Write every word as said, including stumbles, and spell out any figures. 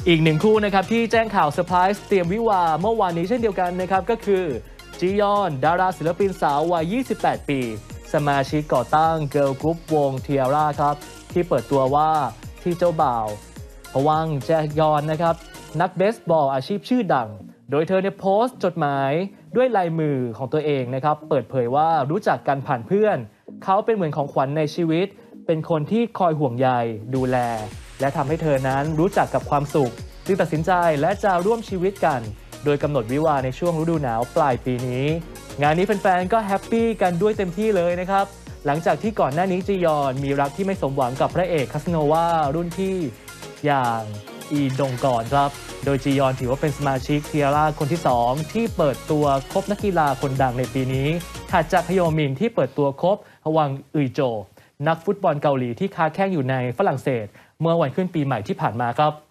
อีกหนึ่งคู่นะครับที่แจ้งข่าวเซอร์ไพรส์เตรียมวิวาเมื่อวานนี้เช่นเดียวกันนะครับก็คือจียอนดาราศิลปินสาววัยยี่สิบแปดปีสมาชิกก่อตั้งเกิร์ลกรุ๊ปวงเทียร่าครับที่เปิดตัวว่าที่เจ้าบ่าวพวังค์แจยอนนะครับนักเบสบอลอาชีพชื่อดังโดยเธอเนี่ยโพสต์จดหมายด้วยลายมือของตัวเองนะครับเปิดเผยว่ารู้จักกันผ่านเพื่อนเขาเป็นเหมือนของขวัญในชีวิตเป็นคนที่คอยห่วงใยดูแลและทำให้เธอนั้นรู้จักกับความสุขจึงตัดสินใจและจะร่วมชีวิตกันโดยกำหนดวิวาห์ในช่วงฤดูหนาวปลายปีนี้งานนี้แฟนๆก็แฮปปี้กันด้วยเต็มที่เลยนะครับหลังจากที่ก่อนหน้านี้จียอนมีรักที่ไม่สมหวังกับพระเอกคาสโนวารุ่นพี่อย่างอีดงกอนครับโดยจียอนถือว่าเป็นสมาชิกเทียร่าคนที่สองที่เปิดตัวคบนักกีฬาคนดังในปีนี้ถัดจากฮยอมินที่เปิดตัวคบฮวังอึยโจนักฟุตบอลเกาหลีที่ค้าแข้งอยู่ในฝรั่งเศสเมื่อวันขึ้นปีใหม่ที่ผ่านมาครับ